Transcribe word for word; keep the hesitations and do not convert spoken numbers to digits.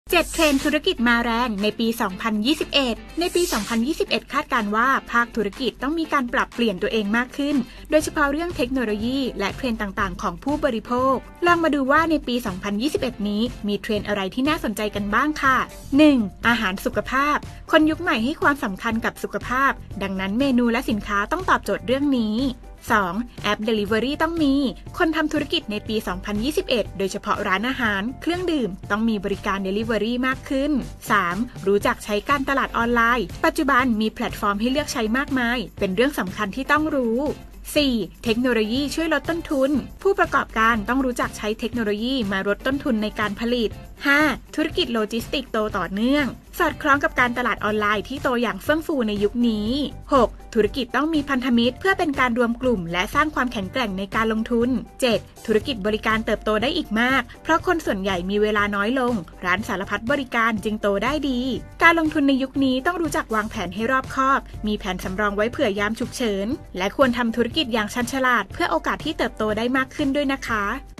เจ็ด เทรนด์ธุรกิจมาแรงในปี สองพันยี่สิบเอ็ด ในปี สองพันยี่สิบเอ็ด คาดการณ์ว่าภาคธุรกิจต้องมีการปรับเปลี่ยนตัวเองมากขึ้น โดยเฉพาะเรื่องเทคโนโลยีและเทรนด์ต่างๆของผู้บริโภค ลองมาดูว่าในปี สองพันยี่สิบเอ็ด นี้มีเทรนด์อะไรที่น่าสนใจกันบ้างค่ะ หนึ่ง อาหารสุขภาพ คนยุคใหม่ให้ความสำคัญกับสุขภาพ ดังนั้นเมนูและสินค้าต้องตอบโจทย์เรื่องนี้ สอง แอป Delivery ต้องมี คนทำธุรกิจในปี สองพันยี่สิบเอ็ด โดยเฉพาะร้านอาหาร เครื่องดื่ม ต้องมีบริการ Delivery มากขึ้น สาม รู้จักใช้การตลาดออนไลน์ ปัจจุบันมีแพลตฟอร์มให้เลือกใช้มากมาย เป็นเรื่องสำคัญที่ต้องรู้ สี่ เทคโนโลยีช่วยลดต้นทุน ผู้ประกอบการต้องรู้จักใช้เทคโนโลยีมาลดต้นทุนในการผลิต ห้า ธุรกิจโลจิสติกส์โตต่อเนื่อง สอดคล้องกับการตลาดออนไลน์ที่โตอย่างเฟื่องฟูในยุคนี้ หก ธุรกิจต้องมีพันธมิตรเพื่อเป็นการรวมกลุ่มและสร้างความแข็งแกร่งในการลงทุน เจ็ด ธุรกิจบริการเติบโตได้อีกมาก เพราะคนส่วนใหญ่มีเวลาน้อยลง ร้านสารพัดบริการจึงโตได้ดี การลงทุนในยุคนี้ต้องรู้จักวางแผนให้รอบคอบ มีแผนสำรองไว้เผื่อยามฉุกเฉิน และควรทำธุรกิจอย่างชันฉลาดเพื่อโอกาสที่เติบโตได้มากขึ้นด้วยนะคะ